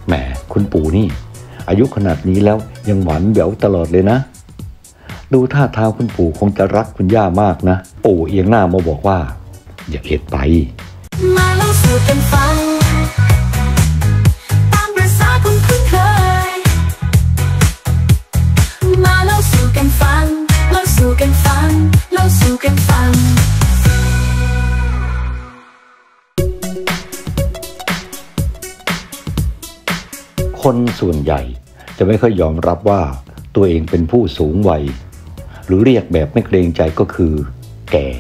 แหมคุณปู่นี่อายุขนาดนี้แล้วยังหวานแหววตลอดเลยนะดูท่าทางคุณปู่คงจะรักคุณย่ามากนะปู่เอียงหน้ามาบอกว่าอย่าเอ็ดไปมาเล่าสู่กันฟังตามประสาคนคุ้นเคยมาเล่าสู่กันฟังเล่าสู่กันฟังเล่าสู่กันฟังคนส่วนใหญ่จะไม่ค่อยยอมรับว่าตัวเองเป็นผู้สูงวัยหรือเรียกแบบไม่เกรงใจก็คือแก่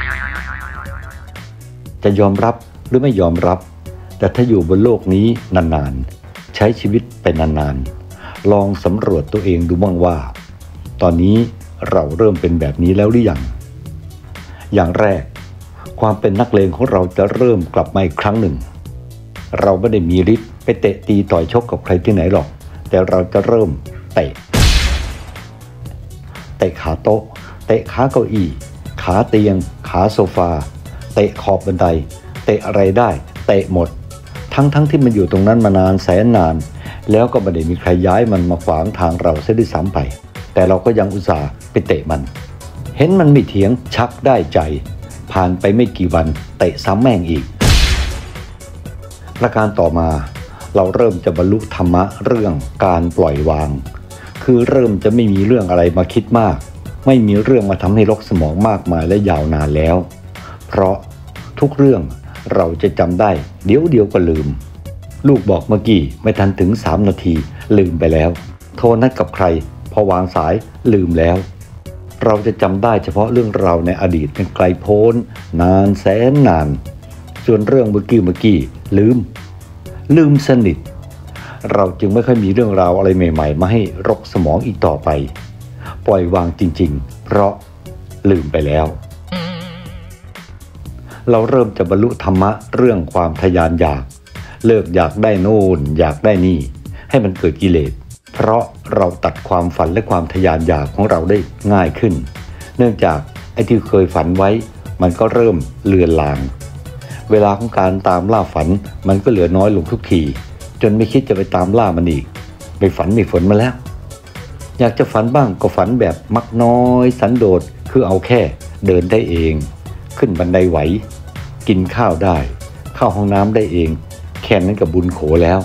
จะยอมรับหรือไม่ยอมรับแต่ถ้าอยู่บนโลกนี้นานๆใช้ชีวิตไปนานๆลองสำรวจตัวเองดูบ้างว่าตอนนี้เราเริ่มเป็นแบบนี้แล้วหรือยังอย่างแรกความเป็นนักเลงของเราจะเริ่มกลับมาอีกครั้งหนึ่งเราไม่ได้มีฤทธิ์ไปเตะตีต่อยชกกับใครที่ไหนหรอกแต่เราจะเริ่มเตะขาโต๊ะเตะขาเก้าอี้ขาเตียงขาโซฟาเตะขอบบันไดเตะอะไรได้เตะหมดทั้งที่มันอยู่ตรงนั้นมานานแสนนานแล้วก็ไม่ได้มีใครย้ายมันมาขวางทางเราเสียด้วยซ้ำไปแต่เราก็ยังอุตส่าห์ไปเตะมันเห็นมันไม่เถียงชักได้ใจผ่านไปไม่กี่วันเตะซ้ำแม่งอีกประการต่อมาเราเริ่มจะบรรลุธรรมะเรื่องการปล่อยวางคือเริ่มจะไม่มีเรื่องอะไรมาคิดมากไม่มีเรื่องมาทำให้รกสมองมากมายและยาวนานแล้วเพราะทุกเรื่องเราจะจำได้เดี๋ยวก็ลืมลูกบอกเมื่อกี้ไม่ทันถึง3 นาทีลืมไปแล้วโทรนัดกับใครพอวางสายลืมแล้วเราจะจำได้เฉพาะเรื่องราวในอดีตเป็นไกลโพ้นนานแสนนานส่วนเรื่องเมื่อกี้ลืมสนิทเราจึงไม่ค่อยมีเรื่องราวอะไรใหม่ๆมาให้รกสมองอีกต่อไปปล่อยวางจริงๆเพราะลืมไปแล้วเราเริ่มจะบรรลุธรรมะเรื่องความทะยานอยากเลิกอยากได้โน่นอยากได้นี่ให้มันเกิดกิเลสเพราะเราตัดความฝันและความทะยานอยากของเราได้ง่ายขึ้นเนื่องจากไอ้ที่เคยฝันไว้มันก็เริ่มเลือนลางเวลาของการตามล่าฝันมันก็เหลือน้อยลงทุกทีจนไม่คิดจะไปตามล่ามันอีกไปฝันไม่ฝนมาแล้วอยากจะฝันบ้างก็ฝันแบบมักน้อยสันโดษคือเอาแค่เดินได้เองขึ้นบันไดไหวกินข้าวได้เข้าห้องน้ำได้เองแค่นั้นกับบุญโขแล้ว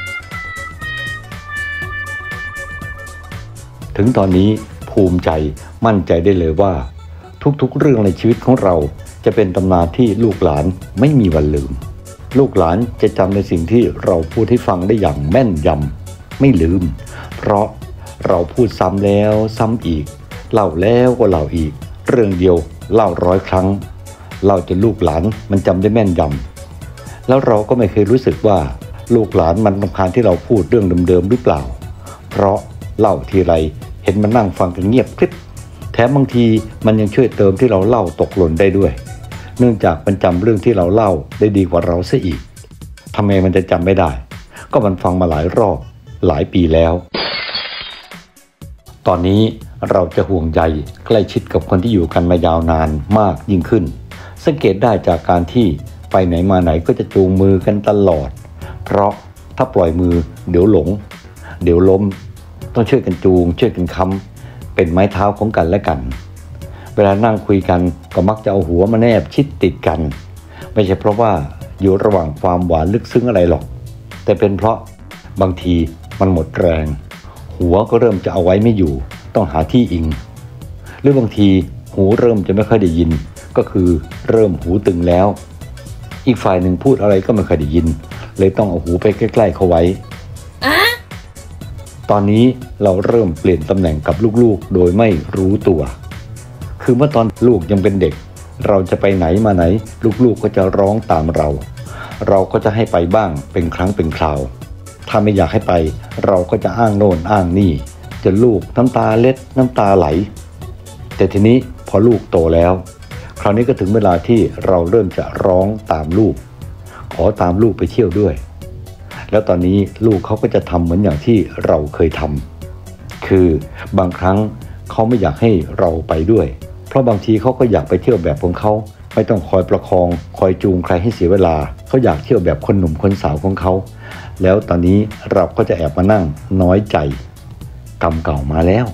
ถึงตอนนี้ภูมิใจมั่นใจได้เลยว่าทุกๆเรื่องในชีวิตของเราจะเป็นตำนานที่ลูกหลานไม่มีวันลืมลูกหลานจะจำในสิ่งที่เราพูดให้ฟังได้อย่างแม่นยำไม่ลืมเพราะเราพูดซ้ำแล้วซ้ำอีกเล่าแล้วก็เล่าอีกเรื่องเดียวเล่า100 ครั้งเล่าจนลูกหลานมันจำได้แม่นยำแล้วเราก็ไม่เคยรู้สึกว่าลูกหลานมันรำคาญที่เราพูดเรื่องเดิมๆหรือเปล่าเพราะเล่าทีไรเห็นมันนั่งฟังกันเงียบกริบแถมบางทีมันยังช่วยเติมที่เราเล่าตกหล่นได้ด้วยเนื่องจากมันจำเรื่องที่เราเล่าได้ดีกว่าเราซะอีกทำไมมันจะจำไม่ได้ก็มันฟังมาหลายรอบหลายปีแล้วตอนนี้เราจะห่วงใยใกล้ชิดกับคนที่อยู่กันมายาวนานมากยิ่งขึ้นสังเกตได้จากการที่ไปไหนมาไหนก็จะจูงมือกันตลอดเพราะถ้าปล่อยมือเดี๋ยวหลงเดี๋ยวล้มต้องช่วยกันจูงช่วยกันค้ำเป็นไม้เท้าของกันและกันเวลานั่งคุยกันก็มักจะเอาหัวมาแนบชิดติดกันไม่ใช่เพราะว่าอยู่ระหว่างความหวานลึกซึ้งอะไรหรอกแต่เป็นเพราะบางทีมันหมดแรงหัวก็เริ่มจะเอาไว้ไม่อยู่ต้องหาที่อิงหรือบางทีหูเริ่มจะไม่ค่อยได้ยินก็คือเริ่มหูตึงแล้วอีกฝ่ายหนึ่งพูดอะไรก็ไม่ค่อยได้ยินเลยต้องเอาหูไปใกล้ๆเข้าไว้ตอนนี้เราเริ่มเปลี่ยนตำแหน่งกับลูกๆโดยไม่รู้ตัวคือเมื่อตอนลูกยังเป็นเด็กเราจะไปไหนมาไหนลูกๆก็จะร้องตามเราก็จะให้ไปบ้างเป็นครั้งเป็นคราวถ้าไม่อยากให้ไปเราก็จะอ้างโน่นอ้างนี่จนลูกน้ำตาเล็ดน้ำตาไหลแต่ทีนี้พอลูกโตแล้วคราวนี้ก็ถึงเวลาที่เราเริ่มจะร้องตามลูกขอตามลูกไปเที่ยวด้วยแล้วตอนนี้ลูกเขาก็จะทำเหมือนอย่างที่เราเคยทำคือบางครั้งเขาไม่อยากให้เราไปด้วยเพราะบางทีเขาก็อยากไปเที่ยวแบบของเขาไม่ต้องคอยประคองคอยจูงใครให้เสียเวลาเขาอยากเที่ยวแบบคนหนุ่มคนสาวของเขาแล้วตอนนี้เราก็จะแอบมานั่งน้อยใจกรรมเก่ามาแล้ว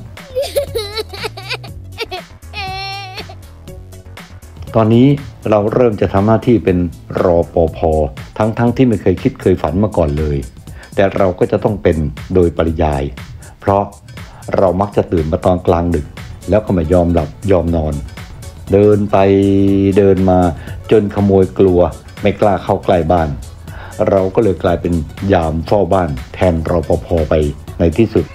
ตอนนี้เราเริ่มจะทำหน้าที่เป็นรปภ.ทั้งที่ไม่เคยคิดเคยฝันมาก่อนเลยแต่เราก็จะต้องเป็นโดยปริยายเพราะเรามักจะตื่นมาตอนกลางดึกแล้วก็ไม่ยอมหลับยอมนอนเดินไปเดินมาจนขโมยกลัวไม่กล้าเข้าใกล้บ้านเราก็เลยกลายเป็นยามเฝ้าบ้านแทนรปภ.ไปในที่สุด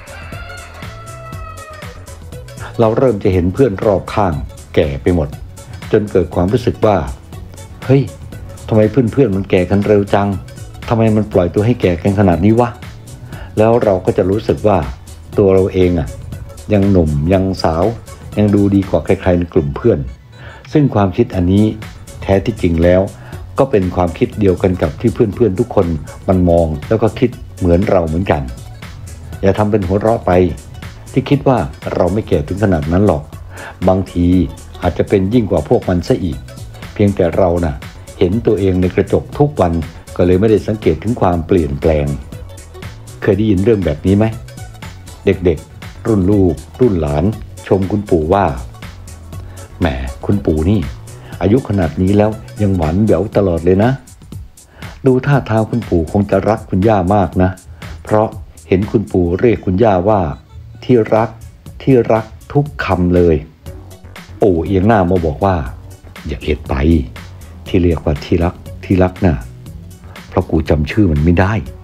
เราเริ่มจะเห็นเพื่อนรอบข้างแก่ไปหมดจนเกิดความรู้สึกว่าเฮ้ยทำไมเพื่อนมันแก่กันเร็วจังทำไมมันปล่อยตัวให้แก่กันขนาดนี้วะแล้วเราก็จะรู้สึกว่าตัวเราเองยังหนุ่มยังสาวยังดูดีกว่าใครๆในกลุ่มเพื่อนซึ่งความคิดอันนี้แท้ที่จริงแล้วก็เป็นความคิดเดียวกันกับที่เพื่อนๆทุกคนมันมองแล้วก็คิดเหมือนเราเหมือนกันอย่าทำเป็นหัวเราะไปที่คิดว่าเราไม่แก่ถึงขนาดนั้นหรอกบางทีอาจจะเป็นยิ่งกว่าพวกมันซะอีกเพียงแต่เราเห็นตัวเองในกระจกทุกวันก็เลยไม่ได้สังเกตถึงความเปลี่ยนแปลงเคยได้ยินเรื่องแบบนี้ไหมเด็กๆรุ่นลูกรุ่นหลานชมคุณปู่ว่าแหมคุณปู่นี่อายุขนาดนี้แล้วยังหวานแหววตลอดเลยนะดูท่าทางคุณปู่คงจะรักคุณย่ามากนะเพราะเห็นคุณปู่เรียกคุณย่าว่าที่รักที่รักทุกคำเลยปู่เอียงหน้ามาบอกว่าอย่าเอ็ดไปที่เรียกว่าที่รักน่ะเพราะกูจำชื่อมันไม่ได้